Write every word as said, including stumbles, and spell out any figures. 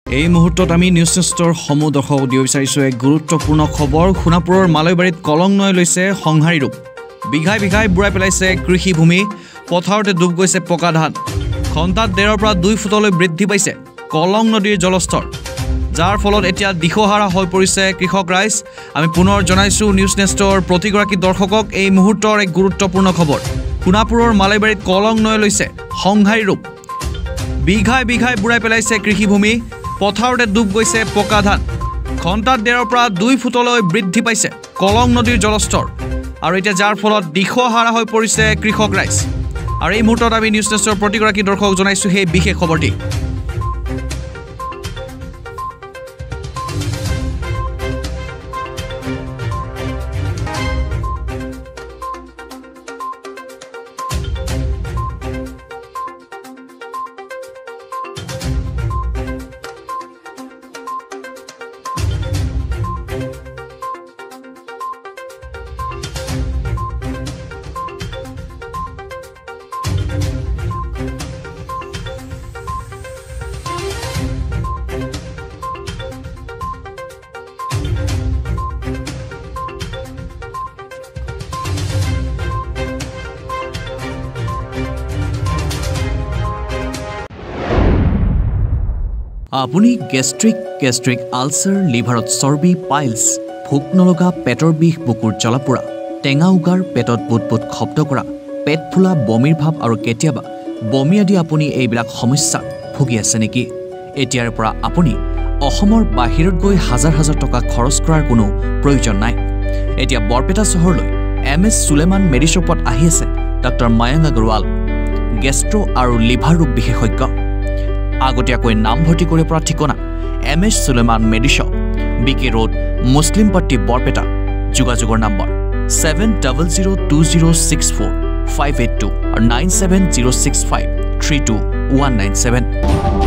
এই মুহূৰ্তত আমি নিউজ নেষ্টৰ সমূহ দৰ্শক দিব বিচাৰিছোঁ এক গুৰুত্বপূৰ্ণ খবৰ সোণাপুৰৰ মালৈবাৰীত কলং নৈ লৈছে সংহাৰী ৰূপ বিঘাই বিঘাই বুঢ়াই পেলাইছে কৃষিভূমি পথাৰতে ডুব গৈছে পকা ধান ঘণ্টাত ডেৰৰ পৰা দুই ফুটলৈ বৃদ্ধি পাইছে কলং নদীৰ জলস্তৰ যাৰ ফলত এতিয়া দিশহাৰা হৈ পৰিছে কৃষক ৰাইজ আমি পুনৰ জনাইছোঁ নিউজ নেষ্টৰ প্ৰতিগৰাকী দৰ্শকক এই মুহূৰ্তৰ এক গুৰুত্বপূৰ্ণ খবৰ সোণাপুৰৰ মালৈবাৰীত কলং নৈ লৈছে সংহাৰী ৰূপ বিঘাই বিঘাই বুঢ়াই পেলাইছে কৃষিভূমি পথাৰতে ডুব গৈছে পকা ধান ঘণ্টাত ডেৰৰ পৰা দুই ফুটলৈ বৃদ্ধি পাইছে কলং নদীৰ জলস্তৰ আৰু এতিয়া যাৰ ফলত দিশহাৰা হৈ পৰিছে কৃষক ৰাইজ আৰু এই মুহূৰ্তত আমি নিউজ নেষ্টৰ প্ৰতিগৰাকী দৰ্শকক জনাইছোঁ সেই বিশেষ খবৰটি আপুনি গেষ্ট্ৰিক গেষ্ট্ৰিক আলচাৰ লিভাৰত চৰ্বি পাইলছ ভোক নলগা পেটৰ বিষ বুকুৰ জ্বলাপোৰা টেঙা উগাৰ পেটত বুট বুট শব্দ কৰা পেট ফুলা বমিৰ ভাৱ আৰু কেতিয়াবা বমি আদি আপুনি এইবিলাক সমস্যাত ভুগি আছে নেকি এতিয়াৰ পৰা আপুনি অসমৰ বাহিৰত গৈ হাজাৰ হাজাৰ টকা খৰচ কৰাৰ কোনো প্ৰয়োজন নাই এতিয়া বৰপেটা চহৰলৈ এম এছ সুলেমান মেডিশ্বপত আহি আছে ডক্টৰ মায়াং আগৰৱাল গেষ্ট্ৰ' আৰু লিভাৰ ৰোগ বিশেষজ্ঞ আগতীয়াকৈ নাম ভৰ্তি কৰিব পৰা ঠিকনা M S Suleman medishop B K road Muslim Patti Barpeta যোগাযোগৰ number seven double zero' two zero' six four five eight two আৰু nine seven zero' six five three two one nine seven